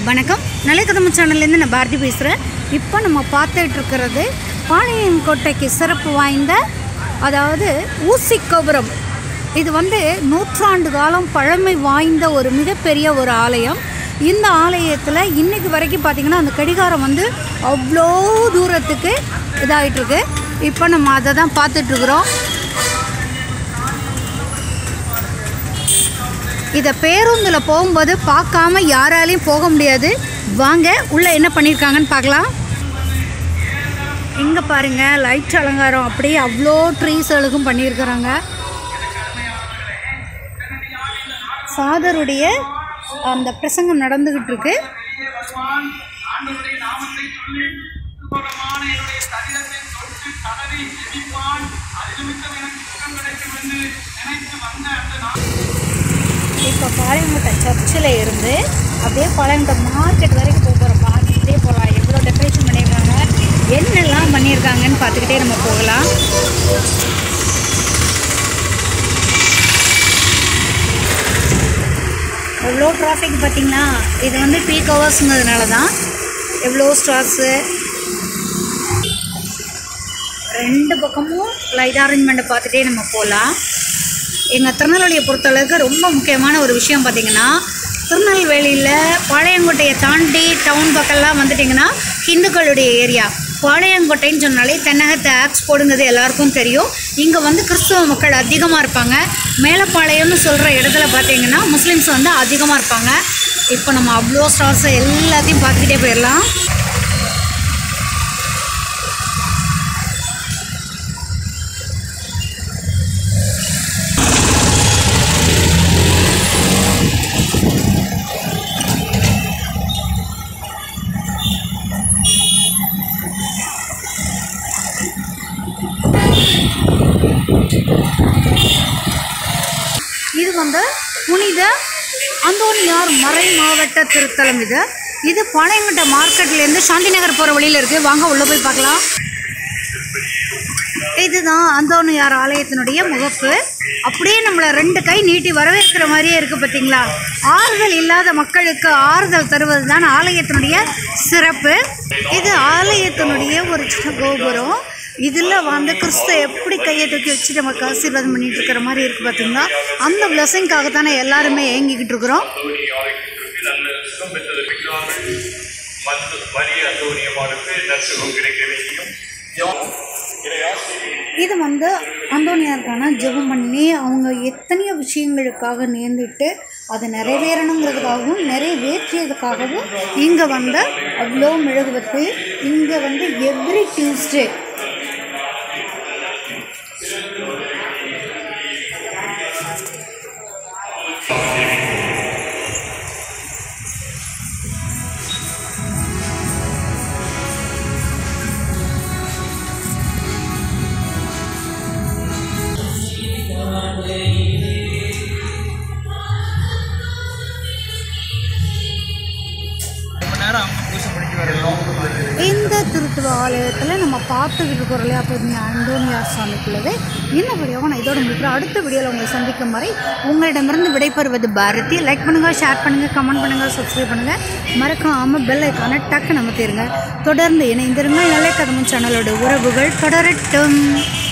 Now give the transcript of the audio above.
வணக்கம். நல்லகதம் சேனல்லேருந்து நான் பாரதி பேசுகிறேன். இப்போ நம்ம பார்த்துட்டு இருக்கிறது பாளையங்கோட்டைக்கு சிறப்பு வாய்ந்த அதாவது ஊசி கோபுரம். இது நூற்றாண்டு காலம் பழமை வாய்ந்த ஒரு மிகப்பெரிய ஒரு ஆலயம். இந்த ஆலயத்தில் இன்றைக்கு வரைக்கும் பார்த்திங்கன்னா அந்த கடிகாரம் அவ்வளோ தூரத்துக்கு இதாகிட்டுருக்கு. இப்போ நம்ம அதை தான் பார்த்துட்ருக்குறோம். இதை பேருந்தில் போகும்போது பார்க்காம யாராலையும் போக முடியாது. வாங்க உள்ளே என்ன பண்ணியிருக்காங்கன்னு பார்க்கலாம். இங்கே பாருங்கள், லைட் அலங்காரம் அப்படியே அவ்வளோ ட்ரீஸ்களுக்கும் பண்ணியிருக்கிறாங்க. ஃபாதருடைய அந்த பிரசங்கம் நடந்துக்கிட்டு இருக்கு. இப்போ பாளையங்கோட்டை சர்ச்சில் இருந்து அப்படியே பாளையங்கோட்டை மார்க்கெட் வரைக்கும் போகிறோம். பார்த்துக்கிட்டே போகலாம். எவ்வளோ டெக்கரேஷன் பண்ணியிருக்காங்க, என்னெல்லாம் பண்ணியிருக்காங்கன்னு பார்த்துக்கிட்டே நம்ம போகலாம். எவ்வளோ டிராஃபிக் பார்த்திங்கன்னா. இது பீக் ஹவர்ஸ்ங்கிறதுனால தான் எவ்வளோ ஸ்டார்ஸு. ரெண்டு பக்கமும் லைட் அரேஞ்ச்மெண்ட்டை பார்த்துட்டே நம்ம போகலாம். எங்கள் திருநெல்வேலியை பொறுத்தளவுக்கு ரொம்ப முக்கியமான ஒரு விஷயம் பார்த்திங்கன்னா, திருநெல்வேலியில் பாளையங்கோட்டையை தாண்டி டவுன் பக்கம்லாம் வந்துட்டிங்கன்னா ஹிந்துக்களுடைய ஏரியா. பாளையங்கோட்டைன்னு சொன்னாலே தென்னகத்தை ஆக்ஸ் போடுங்கிறது எல்லாருக்கும் தெரியும். இங்கே கிறிஸ்துவ மக்கள் அதிகமாக இருப்பாங்க. மேலப்பாளையம்னு சொல்கிற இடத்துல பார்த்திங்கன்னா முஸ்லீம்ஸ் அதிகமாக இருப்பாங்க. இப்போ நம்ம அவ்வளோ ஸ்டார்ஸை எல்லாத்தையும் பார்த்துக்கிட்டே போயிடலாம். இது புனித அந்தோனியார் மறை மாவட்ட திருத்தலம். இது பாளையங்கோட்டை மார்க்கெட்லேருந்து சாந்தி நகர் போகிற வழியில் இருக்குது. வாங்க உள்ளே போய் பார்க்கலாம். இதுதான் அந்தோனியார் ஆலயத்தினுடைய முகப்பு. அப்படியே நம்மளை ரெண்டு கை நீட்டி வரவேற்கிற மாதிரியே இருக்குது பார்த்தீங்களா. ஆறுதல் இல்லாத மக்களுக்கு ஆறுதல் தருவது தான் ஆலயத்தினுடைய சிறப்பு. இது ஆலயத்தினுடைய ஒரு சின்ன கோபுரம். இதில் கிறிஸ்து எப்படி கையை தூக்கி வச்சு நமக்கு ஆசீர்வாதம் பண்ணிட்டு இருக்கிற மாதிரி இருக்குது பார்த்தீங்கன்னா. அந்த பிளஸிங்காக தானே எல்லாருமே ஏங்கிக்கிட்டு இருக்கிறோம். இது அந்தோனியாருக்கான ஜெபம் பண்ணி அவங்க எத்தனையோ விஷயங்களுக்காக நேர்ந்துட்டு அதை நிறைவேறணுங்கிறதுக்காகவும் நிறைவேற்றியதுக்காகவும் இங்கே அவ்வளோ மெழுகுவர்த்தி. இங்கே எவ்ரி டியூஸ்டே இந்த திருத்துவ ஆலயத்தில் நம்ம பார்த்துக்கிட்டு இருக்கிறோம் இல்லையா. அப்போ அந்தோனியார் சாமிக்குள்ளது இந்த வீடியோவை நான் இதோட முடிக்கிறேன். அடுத்த வீடியோவில் உங்களை சந்திக்கும் வரை உங்களிடமிருந்து விடைபெறுவது பாரதி. லைக் பண்ணுங்கள், ஷேர் பண்ணுங்கள், கமெண்ட் பண்ணுங்கள், சப்ஸ்கிரைப் பண்ணுங்கள். மறக்காமல் பெல் ஐக்கானை டக்கு நமத்திருங்க. தொடர்ந்து இணைந்திருங்கள். நல்லகதம் சேனலோட உறவுகள் தொடரட்டும்.